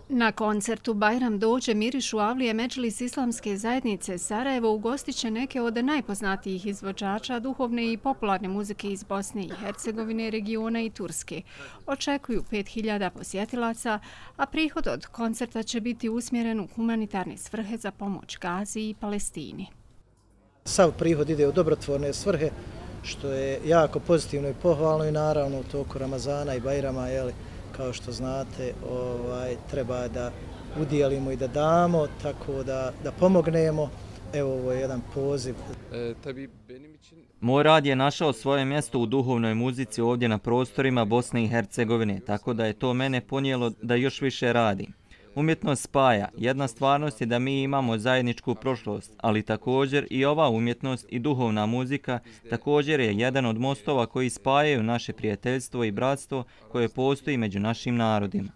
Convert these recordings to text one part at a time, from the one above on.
Na koncertu Bajram dođe mirišu avlije Medžlis Islamske zajednice Sarajevo ugostit će neke od najpoznatijih izvođača duhovne i popularne muzike iz Bosne i Hercegovine, regiona i Turske. Očekuju 5000 posjetilaca, a prihod od koncerta će biti usmjeren u humanitarne svrhe za pomoć Gazi i Palestini. Sav prihod ide u dobrotvorne svrhe, što je jako pozitivno i pohvalno i naravno u toku Ramazana i Bajrama, kao što znate, treba da udijelimo i da damo, tako da pomognemo. Evo, ovo je jedan poziv. Moj rad je našao svoje mjesto u duhovnoj muzici ovdje na prostorima Bosne i Hercegovine, tako da je to mene ponijelo da još više radim. Umjetnost spaja. Jedna stvarnost je da mi imamo zajedničku prošlost, ali također i ova umjetnost i duhovna muzika također je jedan od mostova koji spajaju naše prijateljstvo i bratstvo koje postoji među našim narodima.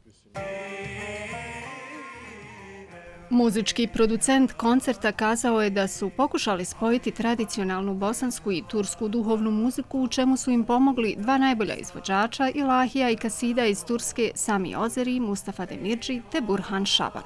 Muzički producent koncerta kazao je da su pokušali spojiti tradicionalnu bosansku i tursku duhovnu muziku, u čemu su im pomogli dva najbolja izvođača, Ilahija i Kasida iz Turske, Sami Ozeri, Mustafa Demirci te Burhan Šaban.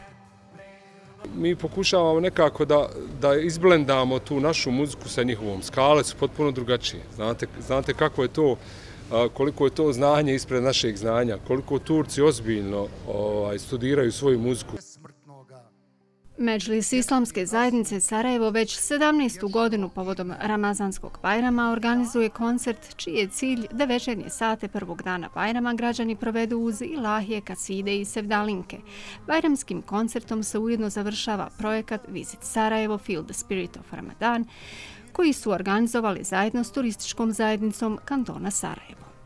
Mi pokušavamo nekako da izblendamo tu našu muziku sa njihovom. Skale su potpuno drugačije. Znate kako je to, koliko je to znanje ispred našeg znanja, koliko Turci ozbiljno studiraju svoju muziku. Medžlis Islamske zajednice Sarajevo već 17. godinu povodom Ramazanskog Bajrama organizuje koncert čiji je cilj da večernje sate prvog dana Bajrama građani provedu uz Ilahije, Kaside i Sevdalinke. Bajramskim koncertom se ujedno završava projekat Visit Sarajevo Feel the Spirit of Ramadan, koji su organizovali zajedno s turističkom zajednicom kantona Sarajevo.